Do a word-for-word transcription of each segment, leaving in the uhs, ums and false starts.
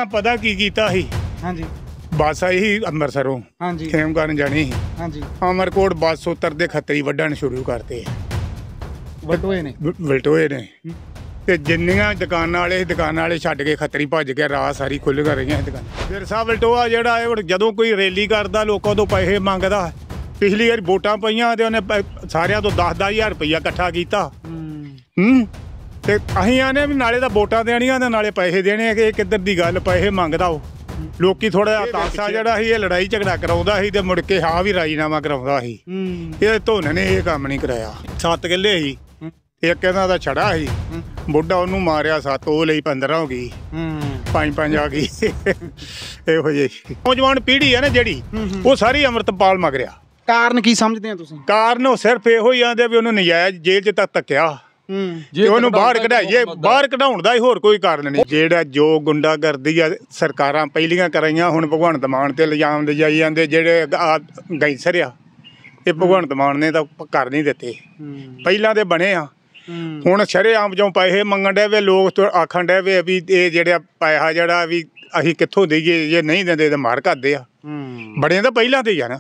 ਪਤਾ ਕੀ ਕੀਤਾ ਸੀ। ਹਾਂਜੀ ਬੱਸ ਆਈ ਸੀ ਅੰਮ੍ਰਿਤਸਰੋਂ। ਹਾਂਜੀ ਖੇਮ ਕਰਨ ਜਾਣੀ ਸੀ। ਹਾਂਜੀ ਅਮਰਕੋਟ ਬੱਸ ਉਤਰਦੇ ਖੱਤਰੀ ਵੱਢਣ ਸ਼ੁਰੂ ਕਰਤੇ ਵਟੋਏ ਨੇ ਵਲਟੋਏ ਨੇ ਤੇ ਜਿੰਨੀਆਂ ਦੁਕਾਨਾਂ ਵਾਲੇ ਸੀ ਦੁਕਾਨਾਂ ਵਾਲੇ ਛੱਡ ਕੇ ਖੱਤਰੀ ਭੱਜ ਗਿਆ। ਰਾਤ ਸਾਰੀ ਖੁੱਲ੍ਹ ਕਰ ਰਹੀਆਂ ਦੁਕਾਨਾਂ। ਫਿਰ ਸਾਹਿਬ ਵਲਟੋਆ ਜਿਹੜਾ ਇਹ ਜਦੋਂ ਕੋਈ ਰੈਲੀ ਕਰਦਾ ਲੋਕਾਂ ਤੋਂ ਪੈਸੇ ਮੰਗਦਾ। ਪਿਛਲੀ ਵਾਰੀ ਵੋਟਾਂ ਪਈਆਂ ਤੇ ਉਹਨੇ ਸਾਰਿਆਂ ਤੋਂ ਦਸ ਦਸ ਹਜ਼ਾਰ ਰੁਪਈਆ ਇਕੱਠਾ ਕੀਤਾ। ਹੂੰ ਤੇ ਅਸੀਂ ਆਨੇ ਵੀ ਨਾਲੇ ਤਾਂ ਵੋਟਾਂ ਦੇਣੀਆਂ ਤੇ ਨਾਲੇ ਪੈਸੇ ਦੇਣੇ। ਕਿ ਕਿੱਧਰ ਦੀ ਗੱਲ ਪੈਸੇ ਮੰਗਦਾ ਉਹ। ਲੋਕੀ ਥੋੜਾ ਜਿਹਾ ਤਾਸਾ ਜਿਹੜਾ ਸੀ ਇਹ ਲੜਾਈ ਝਗੜਾ ਕਰਾਉਂਦਾ ਸੀ ਤੇ ਮੁੜ ਕੇ ਹਾਂ ਵੀ ਰਾਜੀਨਾਮਾ ਕਰਾਉਂਦਾ ਸੀ। ਇਹ ਧੋਨ ਨੇ ਇਹ ਕੰਮ ਨਹੀਂ ਕਰਾਇਆ। ਸੱਤ ਕਿੱਲੇ ਸੀ ਇੱਕ ਇਹਨਾਂ ਦਾ ਛੜਾ ਸੀ। ਬੁੱਢਾ ਉਹਨੂੰ ਮਾਰਿਆ ਸੱਤ ਉਹ ਲਈ ਪੰਦਰਾਂ ਹੋ ਗਈ। ਪੰਜ ਪੰਜ ਆ ਗਈ। ਇਹੋ ਜਿਹੀ ਨੌਜਵਾਨ ਪੀੜ੍ਹੀ ਹੈ ਨਾ ਜਿਹੜੀ ਉਹ ਸਾਰੀ ਅੰਮ੍ਰਿਤਪਾਲ ਮਗਰਿਆ। ਕਾਰਨ ਕੀ ਸਮਝਦੇ ਆ ਤੁਸੀਂ? ਕਾਰਨ ਉਹ ਸਿਰਫ ਇਹੋ ਹੀ ਆਂਦੇ ਵੀ ਉਹਨੂੰ ਨਜਾਇਜ਼ ਜੇਲ੍ਹ 'ਚ ਤੱਕ ਧੱਕਿਆ ਤੇ ਉਹਨੂੰ ਬਾਹਰ ਕਢਾਈਏ। ਬਾਹਰ ਕਢਾਉਣ ਦਾ ਹੀ ਹੋਰ ਕੋਈ ਕਾਰਨ ਨਹੀਂ। ਜਿਹੜਾ ਜੋ ਗੁੰਡਾਗਰਦੀ ਆ ਸਰਕਾਰਾਂ ਪਹਿਲੀਆਂ ਕਰਾਈਆਂ ਹੁਣ ਭਗਵੰਤ ਮਾਨ ਤੇ ਇਲਜ਼ਾਮ ਦੇ ਜਾਈ ਜਾਂਦੇ। ਜਿਹੜੇ ਗੈਂਸਰ ਆ ਇਹ ਭਗਵੰਤ ਮਾਨ ਨੇ ਤਾਂ ਕਰ ਨਹੀਂ ਦਿੱਤੇ। ਪਹਿਲਾਂ ਤੇ ਬਣੇ ਆ ਹੁਣ ਸ਼ਰੇਆਮ ਜੋ ਪੈਸੇ ਮੰਗਣ ਡਏ ਵੇ ਲੋਕ ਆਖਣ ਡਏ ਵੇ ਵੀ ਇਹ ਜਿਹੜਾ ਪੈਸਾ ਜਿਹੜਾ ਵੀ ਅਸੀਂ ਕਿੱਥੋਂ ਦੇਈਏ ਜੇ ਨਹੀਂ ਦਿੰਦੇ ਤਾਂ ਮਾਰ ਕਰਦੇ ਆ। ਬੜੇ ਤਾਂ ਪਹਿਲਾਂ ਤੇ ਹੀ ਆ ਨਾ।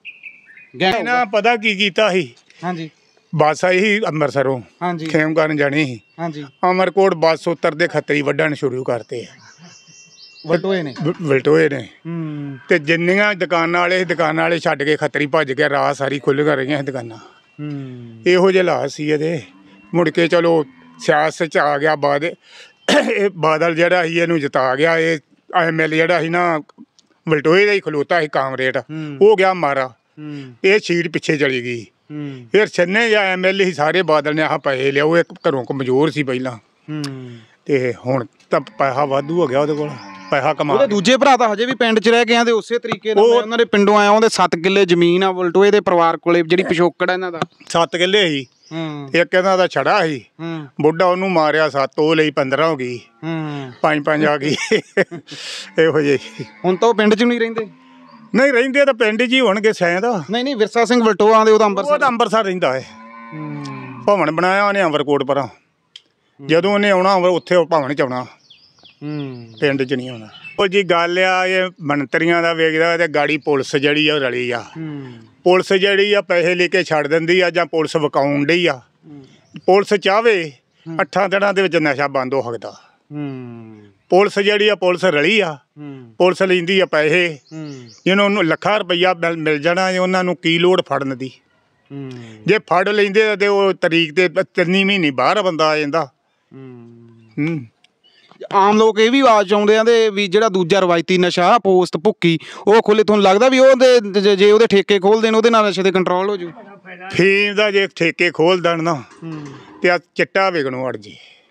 ਨਾ ਪਤਾ ਕੀ ਕੀਤਾ ਸੀ। ਹਾਂਜੀ ਬੱਸ ਆਈ ਸੀ ਅੰਮ੍ਰਿਤਸਰੋਂ। ਹਾਂਜੀ ਖੇਮ ਕਰਨ ਜਾਣੀ ਸੀ। ਹਾਂਜੀ ਅਮਰਕੋਟ ਬੱਸ ਉਤਰਦੇ ਖੱਤਰੀ ਵੱਢਣ ਸ਼ੁਰੂ ਕਰਤੇ ਵਟੋਏ ਨੇ ਵਲਟੋਏ ਨੇ ਤੇ ਜਿੰਨੀਆਂ ਦੁਕਾਨਾਂ ਵਾਲੇ ਸੀ ਦੁਕਾਨਾਂ ਵਾਲੇ ਛੱਡ ਕੇ ਖੱਤਰੀ ਭੱਜ ਗਿਆ। ਰਾਤ ਸਾਰੀ ਖੁੱਲ੍ਹ ਕਰ ਰਹੀਆਂ ਦੁਕਾਨਾਂ। ਇਹੋ ਜਿਹੇ ਹਾਲਾਤ ਸੀ ਇਹਦੇ। ਮੁੜ ਕੇ ਚਲੋ ਸਿਆਸਤ 'ਚ ਆ ਗਿਆ ਬਾਦ ਇਹ ਬਾਦਲ ਜਿਹੜਾ ਸੀ ਇਹਨੂੰ ਜਿਤਾ ਗਿਆ। ਇਹ ਐਮ ਐਲ ਜਿਹੜਾ ਸੀ ਨਾ ਵਲਟੋਏ ਦਾ ਹੀ ਖਲੋਤਾ ਸੀ ਕਾਮਰੇਟ ਹੋ ਗਿਆ ਮਾਰਾ। ਇਹ ਸੀਟ ਪਿੱਛੇ ਚਲੀ ਗਈ। ਫਿਰ ਛੰਨੇ ਜਾਂ ਐਮ ਐਲ ਏ ਸੀ ਸਾਰੇ ਬਾਦਲ ਨੇ ਆਹ ਪੈਸੇ ਲਿਆਓ। ਇੱਕ ਘਰੋਂ ਕਮਜ਼ੋਰ ਸੀ ਪਹਿਲਾਂ ਤੇ ਹੁਣ ਤਾਂ ਪੈਸਾ ਵਾਧੂ ਹੋ ਗਿਆ ਉਹਦੇ ਕੋਲ। ਪੈਸਾ ਕਮਾ ਦੂਜੇ ਭਰਾ ਤਾਂ ਹਜੇ ਵੀ ਪਿੰਡ 'ਚ ਰਹਿ ਗਏ ਆ ਤੇ ਉਸੇ ਤਰੀਕੇ ਨਾਲ ਉਹਨਾਂ ਦੇ ਪਿੰਡੋਂ ਆਇਆ। ਉਹਦੇ ਸੱਤ ਕਿੱਲੇ ਜ਼ਮੀਨ ਆ ਵਲਟੋਏ ਦੇ ਪਰਿਵਾਰ ਕੋਲੇ ਜਿਹੜੀ ਪਿਛੋਕੜ ਆ ਇਹਨਾਂ ਦਾ। ਸੱਤ ਕਿੱਲੇ ਸੀ ਇੱਕ ਇਹਨਾਂ ਦਾ ਛੜਾ ਸੀ। ਬੁੱਢਾ ਉਹਨੂੰ ਮਾਰਿਆ ਸੱਤ ਉਹ ਲਈ ਪੰਦਰਾਂ ਹੋ ਗਈ। ਪੰਜ ਪੰਜ ਆ ਗਈ। ਇਹੋ ਜਿਹੀ ਹੁਣ ਤਾਂ ਉਹ ਪਿੰਡ 'ਚ ਨਹੀਂ ਰਹਿੰਦੇ। ਨਹੀਂ ਰਹਿੰਦੇ ਤਾਂ ਪਿੰਡ 'ਚ ਹੀ ਹੋਣਗੇ ਸ਼ਾਇਦ। ਨਹੀਂ ਨਹੀਂ ਵਿਰਸਾ ਸਿੰਘ ਵਲਟੋਆ ਦੇ ਉਹਦਾ ਅੰਮ੍ਰਿਤਸਰ ਅੰਮ੍ਰਿਤਸਰ ਰਹਿੰਦਾ ਹੈ। ਭਵਨ ਬਣਾਇਆ ਉਹਨੇ ਅਮਰਕੋਟ ਪਰਾਂ। ਜਦੋਂ ਉਹਨੇ ਆਉਣਾ ਉੱਥੇ ਉਹ ਭਵਨ 'ਚ ਆਉਣਾ ਪਿੰਡ 'ਚ ਨਹੀਂ ਆਉਣਾ। ਉਹ ਜੀ ਗੱਲ ਆ ਇਹ ਮੰਤਰੀਆਂ ਦਾ ਵੇਖਦਾ ਤੇ ਗਾੜੀ ਪੁਲਿਸ ਜਿਹੜੀ ਆ ਰਲੀ ਆ। ਪੁਲਿਸ ਜਿਹੜੀ ਆ ਪੈਸੇ ਲੈ ਕੇ ਛੱਡ ਦਿੰਦੀ ਆ ਜਾਂ ਪੁਲਿਸ ਵਿਕਾਉਣ ਡਈ ਆ। ਪੁਲਿਸ ਚਾਹਵੇ ਅੱਠਾਂ ਦਿਨਾਂ ਦੇ ਵਿੱਚ ਨਸ਼ਾ ਬੰਦ ਹੋ ਸਕਦਾ। ਪੁਲਿਸ ਜਿਹੜੀ ਆ ਪੁਲਿਸ ਰਲੀ ਆ। ਪੁਲਿਸ ਲੈਂਦੀ ਆ ਪੈਸੇ ਜਿਹਨੂੰ ਉਹਨੂੰ ਲੱਖਾਂ ਰੁਪਈਆ ਮਿਲ ਜਾਣਾ। ਉਹਨਾਂ ਨੂੰ ਕੀ ਲੋੜ ਫੜਨ ਦੀ। ਜੇ ਫੜ ਲੈਂਦੇ ਤੇ ਉਹ ਤਰੀਕ ਤੇ ਤਿੰਨੀ ਮਹੀਨੇ ਬਾਹਰ ਬੰਦਾ ਆ ਜਾਂਦਾ। ਹੂੰ ਆਮ ਲੋਕ ਇਹ ਵੀ ਆਵਾਜ਼ ਚਾਹੁੰਦੇ ਆ ਤੇ ਵੀ ਜਿਹੜਾ ਦੂਜਾ ਰਵਾਇਤੀ ਨਸ਼ਾ ਪੋਸਟ ਭੁੱਕੀ ਉਹ ਖੋਲੇ। ਤੁਹਾਨੂੰ ਲੱਗਦਾ ਵੀ ਉਹਦੇ ਜੇ ਉਹਦੇ ਠੇਕੇ ਖੋਲ ਦੇਣ ਉਹਦੇ ਨਾਲ ਨਸ਼ੇ ਤੇ ਕੰਟਰੋਲ ਹੋ ਜੂ? ਫੀਮ ਦਾ ਜੇ ਠੇਕੇ ਖੋਲ ਦੇਣ ਨਾ ਤੇ ਆ ਚਿੱਟਾ ਵਿਕਣੋਂ ਅੜ ਜੀ।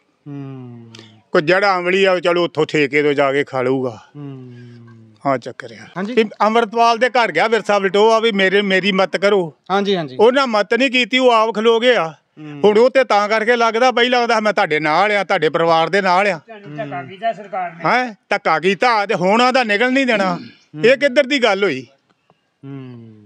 ਕੋਈ ਜਿਹੜਾ ਅਮਲੀ ਆ ਚਲੋ ਉੱਥੋਂ ਠੇਕੇ ਤੋਂ ਜਾ ਕੇ ਖਾ ਲਊਗਾ। ਹਾਂ ਚੱਕਰ ਆ। ਅੰਮ੍ਰਿਤਪਾਲ ਦੇ ਘਰ ਗਿਆ ਵਿਰਸਾ ਵਲਟੋਆ ਵੀ ਮੇਰੇ ਮੇਰੀ ਮਦਦ ਕਰੋ। ਹਾਂਜੀ ਹਾਂਜੀ ਉਹਨਾਂ ਮਦਦ ਨਹੀਂ ਕੀਤੀ। ਉਹ ਆਪ ਖਲੋ ਗਏ ਆ। ਹੁਣ ਉਹ ਤੇ ਤਾਂ ਕਰਕੇ ਲੱਗਦਾ ਪਹਿਲਾਂ ਉਹਦਾ ਮੈਂ ਤੁਹਾਡੇ ਨਾਲ ਆ ਤੁਹਾਡੇ ਪਰਿਵਾਰ ਦੇ ਨਾਲ ਆ। ਹੈਂ ਧੱਕਾ ਕੀਤਾ ਤੇ ਹੁਣ ਉਹਦਾ ਨਿਕਲ ਨਹੀਂ ਦੇਣਾ। ਇਹ ਕਿੱਧਰ ਦੀ ਗੱਲ ਹੋਈ?